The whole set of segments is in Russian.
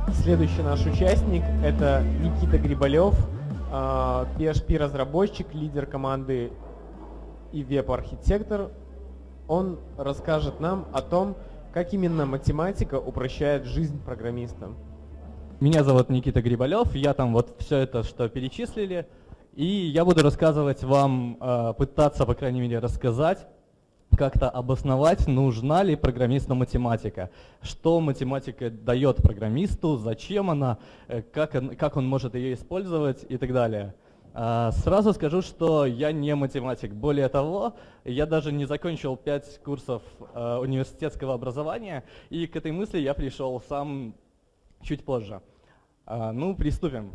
Следующий наш участник – это Никита Грибалев, PHP-разработчик, лидер команды и веб-архитектор. Он расскажет нам о том, как именно математика упрощает жизнь программистам. Меня зовут Никита Грибалев, я там вот все это, что перечислили, и я буду рассказывать вам, пытаться, по крайней мере, рассказать, как-то обосновать, нужна ли программисту математика, что математика дает программисту, зачем она, как он может ее использовать и так далее. Сразу скажу, что я не математик. Более того, я даже не закончил 5 курсов университетского образования, и к этой мысли я пришел сам чуть позже. Ну, приступим.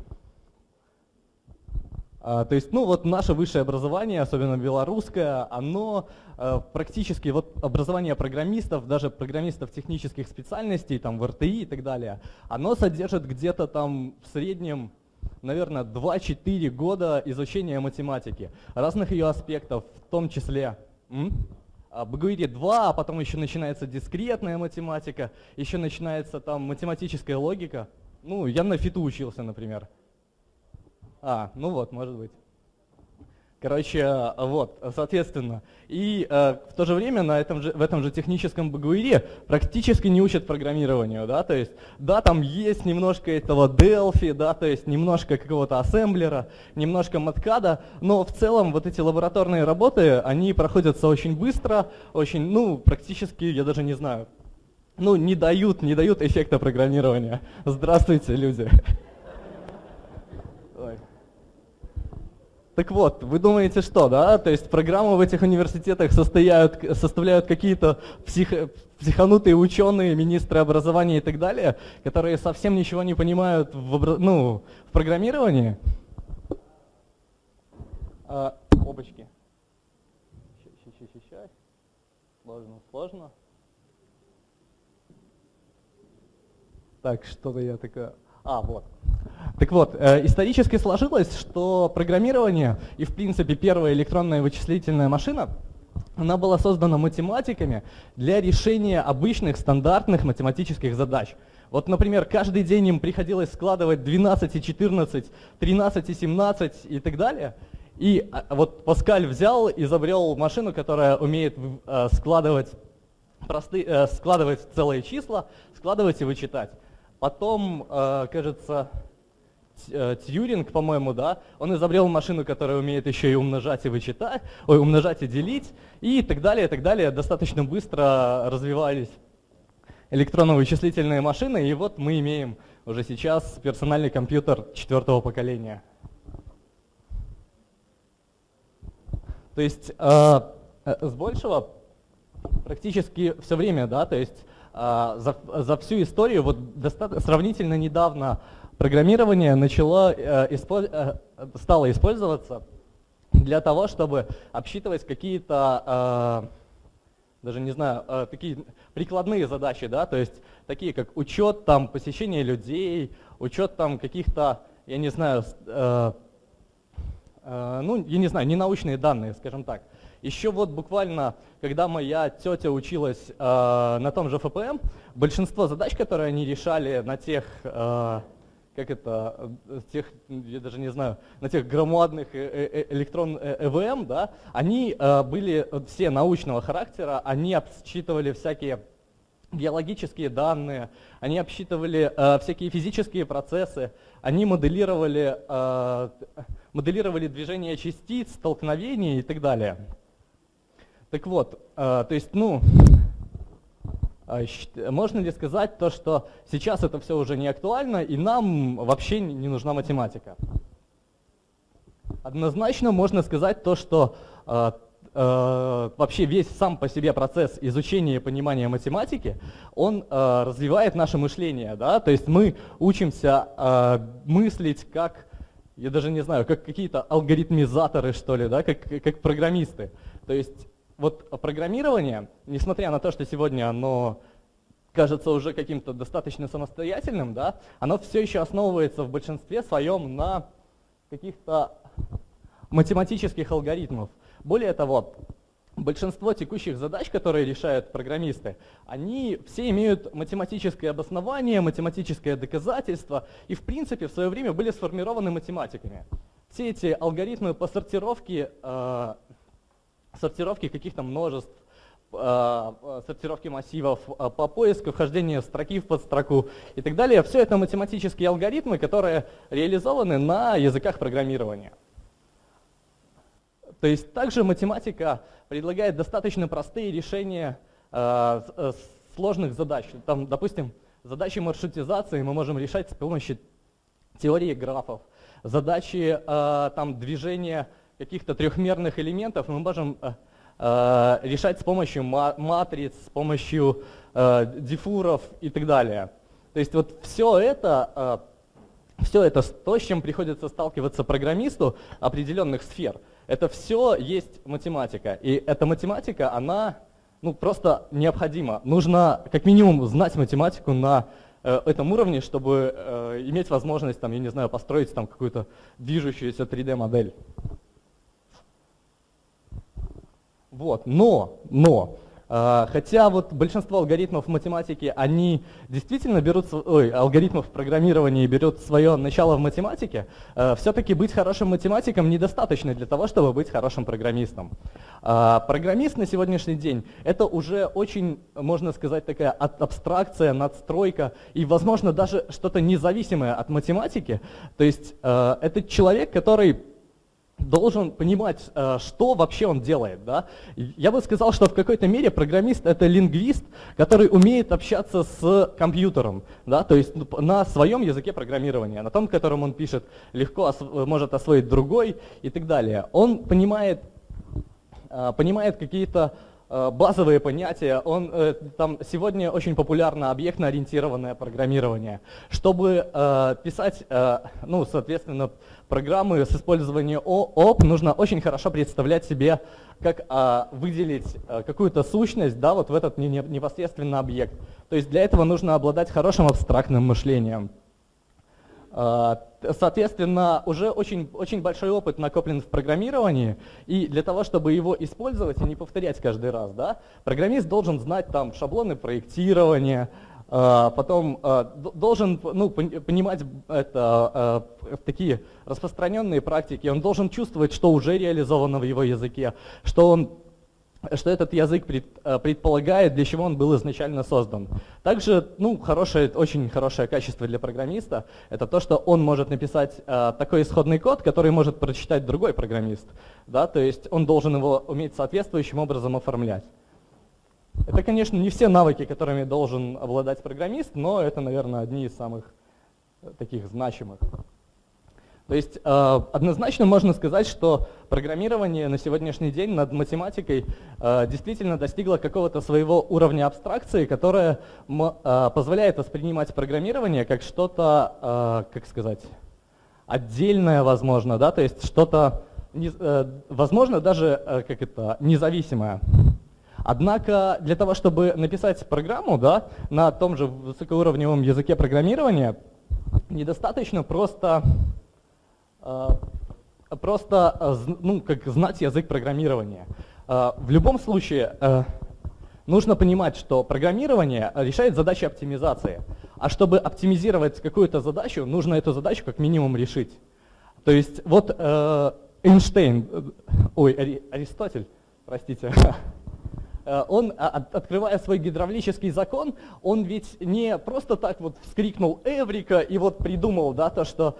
То есть, ну вот наше высшее образование, особенно белорусское, оно практически, вот образование программистов, даже программистов технических специальностей, там в РТИ и так далее, оно содержит где-то там в среднем, наверное, 2-4 года изучения математики, разных ее аспектов, в том числе БГУИРе 2, а потом еще начинается дискретная математика, еще начинается там математическая логика. Ну, я на ФИТу учился, например. Ну вот, может быть. Короче, вот, соответственно. И в то же время в этом же техническом БГУИРе практически не учат программированию, да, то есть, да, там есть немножко этого Delphi, да, то есть немножко какого-то ассемблера, немножко маткада, но в целом вот эти лабораторные работы, они проходятся очень быстро, очень, ну, практически, я даже не знаю, ну, не дают эффекта программирования. Здравствуйте, люди. Так вот, вы думаете, что, да? То есть программы в этих университетах составляют какие-то психанутые ученые, министры образования и так далее, которые совсем ничего не понимают в программировании? Опачки. Сейчас. Сложно. Так, что-то я такое... Вот. Так вот, исторически сложилось, что программирование и, в принципе, первая электронная вычислительная машина, она была создана математиками для решения обычных стандартных математических задач. Вот, например, каждый день им приходилось складывать 12 и 14, 13 и 17 и так далее. И вот Паскаль взял, изобрел машину, которая умеет складывать целые числа, складывать и вычитать. Потом, кажется, Тьюринг, по-моему, да, он изобрел машину, которая умеет еще и умножать и вычитать, умножать и делить, и так далее, и так далее. Достаточно быстро развивались электронно-вычислительные машины, и вот мы имеем уже сейчас персональный компьютер 4-го поколения. То есть с большего практически все время, да, то есть за всю историю, вот сравнительно недавно программирование стало использоваться для того, чтобы обсчитывать какие-то, даже не знаю, такие прикладные задачи, да, то есть такие как учет там посещения людей, учет там каких-то, я не знаю, ненаучные данные, скажем так. Еще вот буквально, когда моя тетя училась на том же ФПМ, большинство задач, которые они решали на тех, я даже не знаю, на тех громадных электрон ЭВМ, да, они были все научного характера, они обсчитывали всякие биологические данные, они обсчитывали всякие физические процессы, они моделировали движение частиц, столкновения и так далее. Так вот, то есть, можно ли сказать то, что сейчас это все уже не актуально и нам вообще не нужна математика? Однозначно можно сказать то, что вообще весь сам по себе процесс изучения и понимания математики, он развивает наше мышление, да? То есть мы учимся мыслить как, я даже не знаю, как какие-то алгоритмизаторы, что ли, да? как программисты. То есть вот программирование, несмотря на то, что сегодня оно кажется уже каким-то достаточно самостоятельным, да, оно все еще основывается в большинстве своем на каких-то математических алгоритмах. Более того, большинство текущих задач, которые решают программисты, они все имеют математическое обоснование, математическое доказательство и в принципе в свое время были сформированы математиками. Все эти алгоритмы по сортировке каких-то множеств, сортировки массивов, по поиску, вхождение строки в подстроку и так далее, все это математические алгоритмы, которые реализованы на языках программирования. То есть также математика предлагает достаточно простые решения сложных задач. Там, допустим, задачи маршрутизации мы можем решать с помощью теории графов. Задачи движения каких-то трехмерных элементов мы можем решать с помощью матриц, с помощью диффуров и так далее. То есть вот все это то, с чем приходится сталкиваться программисту определенных сфер, это все есть математика. И эта математика, она просто необходима. Нужно как минимум знать математику на этом уровне, чтобы иметь возможность, я не знаю, построить какую-то движущуюся 3D-модель. Вот. Но хотя вот большинство алгоритмов математики, они действительно алгоритмов программирования берут свое начало в математике, все-таки быть хорошим математиком недостаточно для того, чтобы быть хорошим программистом. Программист на сегодняшний день — это уже очень, можно сказать, такая абстракция, надстройка и, возможно, даже что-то независимое от математики. То есть это человек, который должен понимать, что вообще он делает. Да? Я бы сказал, что в какой-то мере программист — это лингвист, который умеет общаться с компьютером, да? То есть на своем языке программирования, на том, которым он пишет, легко может освоить другой и так далее. Он понимает какие-то базовые понятия. Сегодня очень популярно объектно-ориентированное программирование. Чтобы писать, соответственно, программы с использованием ООП, нужно очень хорошо представлять себе, как выделить какую-то сущность, да, вот в этот непосредственно объект. То есть для этого нужно обладать хорошим абстрактным мышлением. Соответственно, уже очень большой опыт накоплен в программировании, и для того, чтобы его использовать и не повторять каждый раз, да, программист должен знать шаблоны проектирования, потом должен понимать такие распространенные практики, он должен чувствовать, что уже реализовано в его языке, что этот язык предполагает, для чего он был изначально создан. Также очень хорошее качество для программиста — это то, что он может написать такой исходный код, который может прочитать другой программист. Да? То есть он должен его уметь соответствующим образом оформлять. Это, конечно, не все навыки, которыми должен обладать программист, но это, наверное, одни из самых таких значимых. То есть однозначно можно сказать, что программирование на сегодняшний день над математикой действительно достигло какого-то своего уровня абстракции, которое позволяет воспринимать программирование как что-то, отдельное, возможно, да, то есть что-то, возможно, даже независимое. Однако для того, чтобы написать программу, да, на том же высокоуровневом языке программирования, недостаточно просто знать язык программирования. В любом случае нужно понимать, что программирование решает задачи оптимизации. А чтобы оптимизировать какую-то задачу, нужно эту задачу как минимум решить. То есть вот Аристотель, простите, он, открывая свой гидравлический закон, он ведь не просто так вот вскрикнул «Эврика» и вот придумал, да, то, что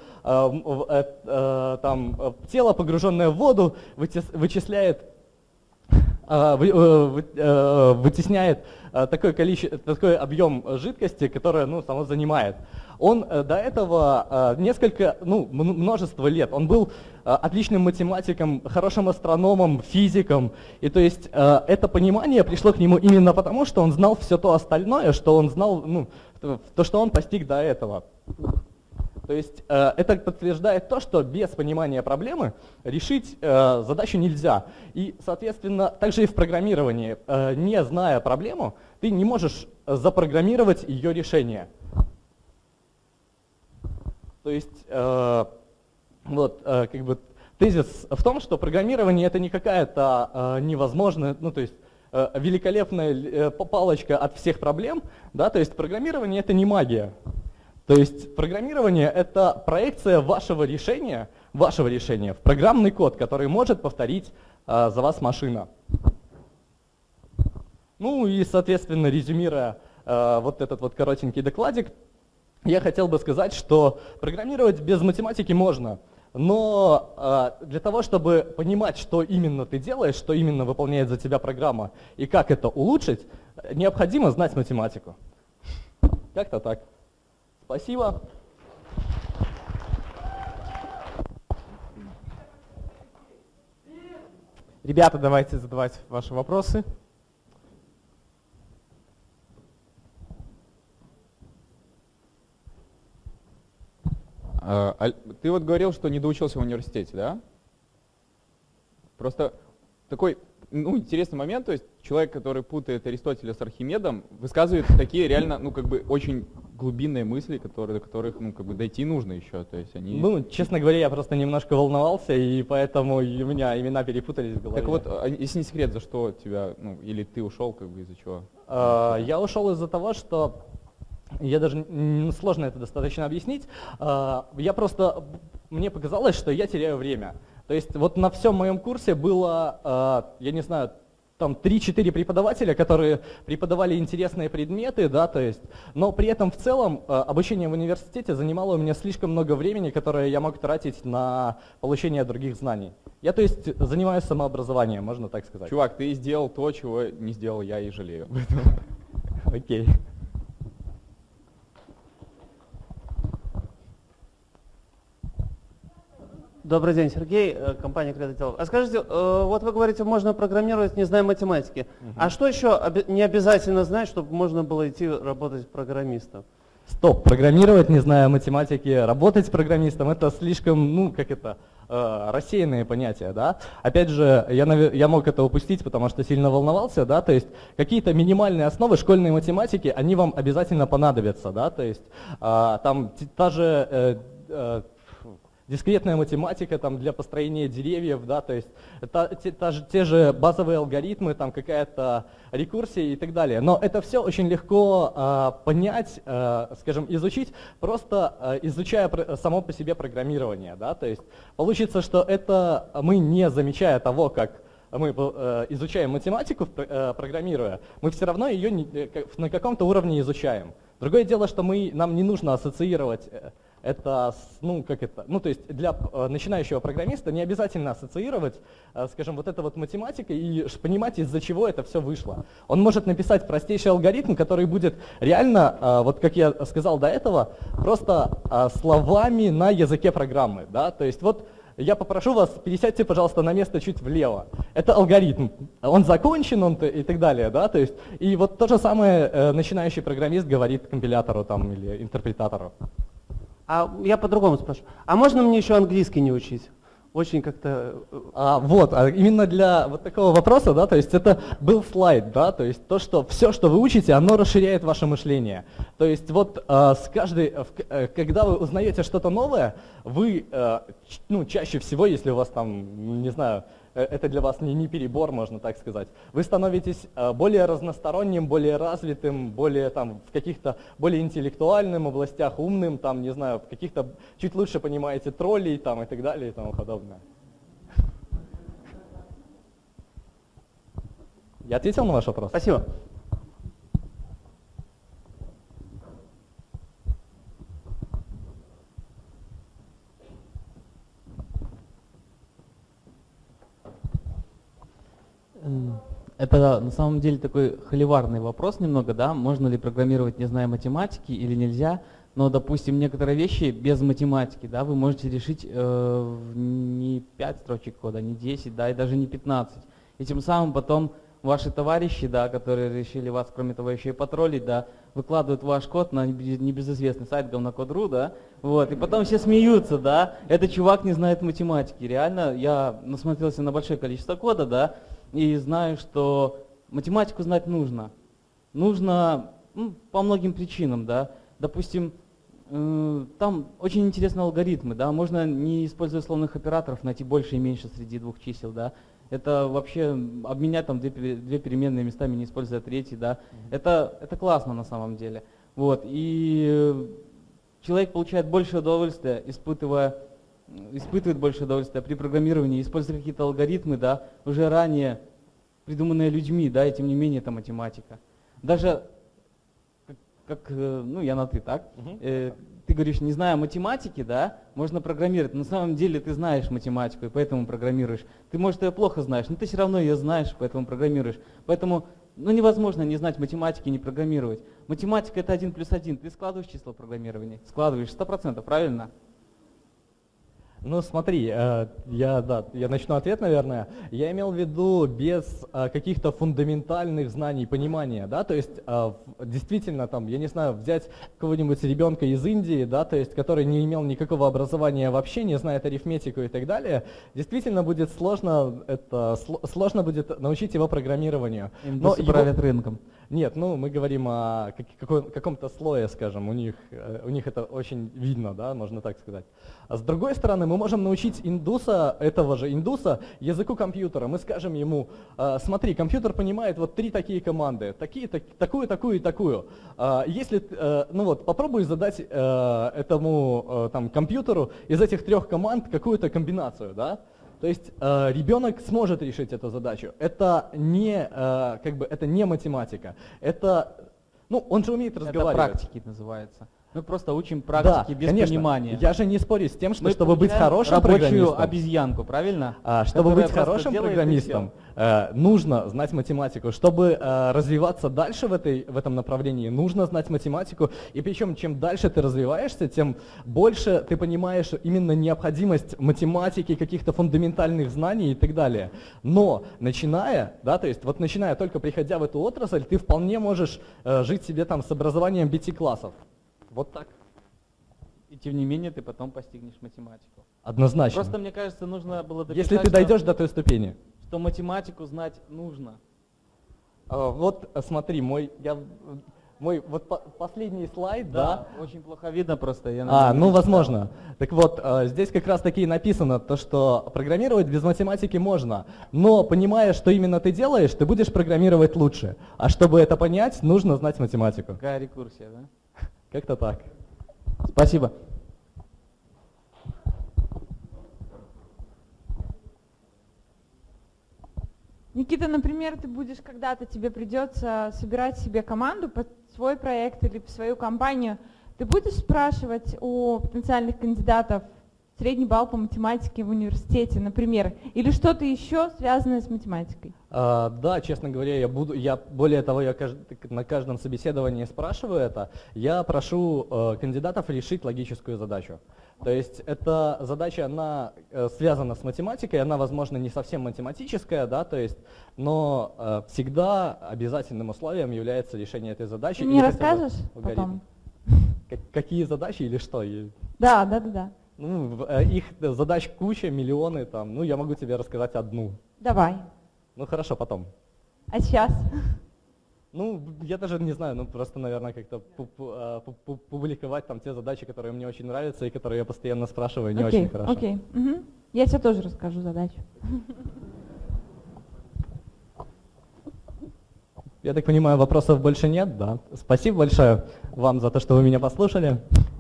тело, погруженное в воду, вытесняет такой объем жидкости, которое само занимает. Он до этого множество лет, он был отличным математиком, хорошим астрономом, физиком. И то есть это понимание пришло к нему именно потому, что он знал все то остальное, что он знал, то, что он постиг до этого. То есть это подтверждает то, что без понимания проблемы решить задачу нельзя. И, соответственно, также и в программировании, не зная проблему, ты не можешь запрограммировать ее решение. То есть Тезис в том, что программирование это не какая-то невозможная, ну то есть великолепная палочка от всех проблем, да, то есть программирование это не магия. То есть программирование это проекция вашего решения в программный код, который может повторить за вас машина. Ну и, соответственно, резюмируя вот этот вот коротенький докладик, я хотел бы сказать, что программировать без математики можно, но для того, чтобы понимать, что именно ты делаешь, что именно выполняет за тебя программа и как это улучшить, необходимо знать математику. Как-то так. Спасибо. Ребята, давайте задавать ваши вопросы. Ты вот говорил, что не доучился в университете, да? Просто такой интересный момент, то есть человек, который путает Аристотеля с Архимедом, высказывает такие реально, очень глубинные мысли, до которых, дойти нужно еще. То есть они... Ну, честно говоря, я просто немножко волновался, и поэтому у меня имена перепутались в голове. Так вот, если не секрет, за что тебя, или ты ушел, из-за чего? Я ушел из-за того, что я даже, сложно это достаточно объяснить, мне показалось, что я теряю время. То есть вот на всем моем курсе было, я не знаю, там 3-4 преподавателя, которые преподавали интересные предметы, да, то есть, но при этом в целом обучение в университете занимало у меня слишком много времени, которое я мог тратить на получение других знаний. Я, то есть, занимаюсь самообразованием, можно так сказать. Чувак, ты сделал то, чего не сделал я, и жалею. Окей. Добрый день, Сергей, компания Кредител. А скажите, вот вы говорите, можно программировать, не зная математики. А что еще не обязательно знать, чтобы можно было идти работать программистом? Стоп, программировать, не зная математики, работать программистом, это слишком, рассеянные понятия, да. Опять же, я мог это упустить, потому что сильно волновался, да, то есть какие-то минимальные основы школьной математики, они вам обязательно понадобятся, да, то есть там та же дискретная математика там, для построения деревьев, да, то есть те же базовые алгоритмы, там какая-то рекурсия и так далее. Но это все очень легко понять, скажем, изучить, просто изучая само по себе программирование. Да, то есть получится, что это мы, не замечая того, как мы изучаем математику, программируя, мы все равно ее на каком-то уровне изучаем. Другое дело, что нам не нужно ассоциировать это, то есть для начинающего программиста не обязательно ассоциировать, скажем, вот это вот математика и понимать, из-за чего это все вышло. Он может написать простейший алгоритм, который будет реально, вот как я сказал до этого, просто словами на языке программы. Да? То есть вот я попрошу вас, пересядьте, пожалуйста, на место чуть влево. Это алгоритм, он закончен и так далее. Да? То есть, и вот то же самое начинающий программист говорит компилятору там, или интерпретатору. А я по-другому спрашиваю. А можно мне еще английский не учить? Очень как-то... Именно для вот такого вопроса, да, то есть это был слайд, да, то есть все, что вы учите, оно расширяет ваше мышление. То есть вот когда вы узнаете что-то новое, вы, чаще всего, если у вас там, не знаю, это для вас не перебор, можно так сказать, вы становитесь более разносторонним, более развитым, более там в каких-то более интеллектуальных областях, умным, там, не знаю, в каких-то чуть лучше понимаете троллей там и так далее и тому подобное. Я ответил на ваш вопрос? Спасибо. Это на самом деле такой холиварный вопрос немного, да, можно ли программировать, не зная математики или нельзя, но, допустим, некоторые вещи без математики, да, вы можете решить не 5 строчек кода, не 10, да, и даже не 15. И тем самым потом ваши товарищи, да, которые решили вас, кроме того, еще и потроллить, да, выкладывают ваш код на небезызвестный сайт говнокод.ру, да, вот, и потом все смеются, да, этот чувак не знает математики. Реально, я насмотрелся на большое количество кода, да, и знаю, что математику знать нужно. Нужно по многим причинам, да. Допустим, Там очень интересные алгоритмы, да, можно, не используя условных операторов, найти больше и меньше среди двух чисел, да. Это вообще обменять там две переменные местами, не используя третий, да. Это классно на самом деле. Вот, и человек получает больше удовольствия, испытывает больше удовольствия при программировании, используя какие-то алгоритмы, да, уже ранее придуманные людьми, да, и тем не менее это математика. Даже ну я на ты, так? Ты говоришь, не зная математики, да, можно программировать. Но на самом деле ты знаешь математику, и поэтому программируешь. Ты, может, ее плохо знаешь, но ты все равно ее знаешь, поэтому программируешь. Поэтому невозможно не знать математики и не программировать. Математика — это 1 плюс 1. Ты складываешь числа в программировании? Складываешь 100%, правильно? Ну смотри, я начну ответ, наверное. Я имел в виду без каких-то фундаментальных знаний, понимания, да, то есть действительно там, я не знаю, взять какого-нибудь ребенка из Индии, да, то есть который не имел никакого образования вообще, не знает арифметику и так далее, действительно будет сложно будет научить его программированию. Но правят рынком. Нет, ну мы говорим о каком-то слое, скажем, у них это очень видно, да, можно так сказать. А с другой стороны, мы можем научить этого же индуса языку компьютера. Мы скажем ему, смотри, компьютер понимает вот 3 такие команды, такую, такую и такую. Если, попробуй задать этому компьютеру из этих 3 команд какую-то комбинацию, да? То есть ребенок сможет решить эту задачу. Это не математика. Он же умеет разговаривать. Это практики называется. Мы просто учим практики без понимания. Я же не спорю с тем, что чтобы быть хорошим программистом, рабочую обезьянку, правильно? Чтобы быть хорошим программистом, нужно знать математику. Чтобы развиваться дальше в этом направлении, нужно знать математику. И причем, чем дальше ты развиваешься, тем больше ты понимаешь именно необходимость математики, каких-то фундаментальных знаний и так далее. Но начиная, только приходя в эту отрасль, ты вполне можешь жить себе там с образованием 5 классов. Вот так. И тем не менее ты потом постигнешь математику. Однозначно. Просто мне кажется, нужно было дописать, если ты дойдешь до той ступени. Что математику знать нужно. Вот смотри, мой последний слайд, да? Очень плохо видно просто. Возможно. Так вот, здесь как раз таки и написано то, что программировать без математики можно, но понимая, что именно ты делаешь, ты будешь программировать лучше. А чтобы это понять, нужно знать математику. Какая рекурсия, да? Как-то так. Спасибо. Никита, например, ты будешь когда-то, тебе придется собирать себе команду под свой проект или свою компанию. Ты будешь спрашивать у потенциальных кандидатов средний балл по математике в университете, например, или что-то еще связанное с математикой? Да, честно говоря, более того, я на каждом собеседовании спрашиваю это. Я прошу кандидатов решить логическую задачу. То есть эта задача, она связана с математикой, она, возможно, не совсем математическая, да, то есть, но всегда обязательным условием является решение этой задачи. Ты мне расскажешь потом? Какие задачи или что? Да. Их задач куча, миллионы там. Я могу тебе рассказать одну. Давай. Хорошо, потом. А сейчас? Я даже не знаю, просто, наверное, как-то публиковать там те задачи, которые мне очень нравятся и которые я постоянно спрашиваю, не очень хорошо. Окей. Я тебе тоже расскажу задачу. Я так понимаю, вопросов больше нет, да? Спасибо большое вам за то, что вы меня послушали.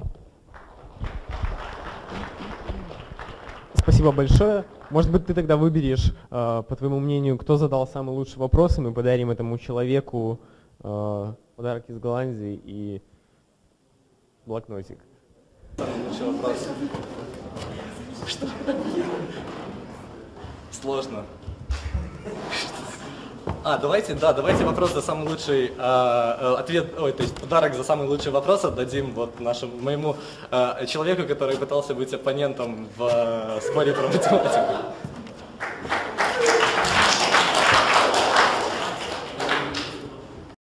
Спасибо большое. Может быть, ты тогда выберешь, по твоему мнению, кто задал самый лучший вопрос, и мы подарим этому человеку подарок из Голландии и блокнотик. Самый лучший вопрос. Что? Сложно. Давайте вопрос за самый лучший подарок за самый лучший вопрос отдадим моему человеку, который пытался быть оппонентом в споре про математику.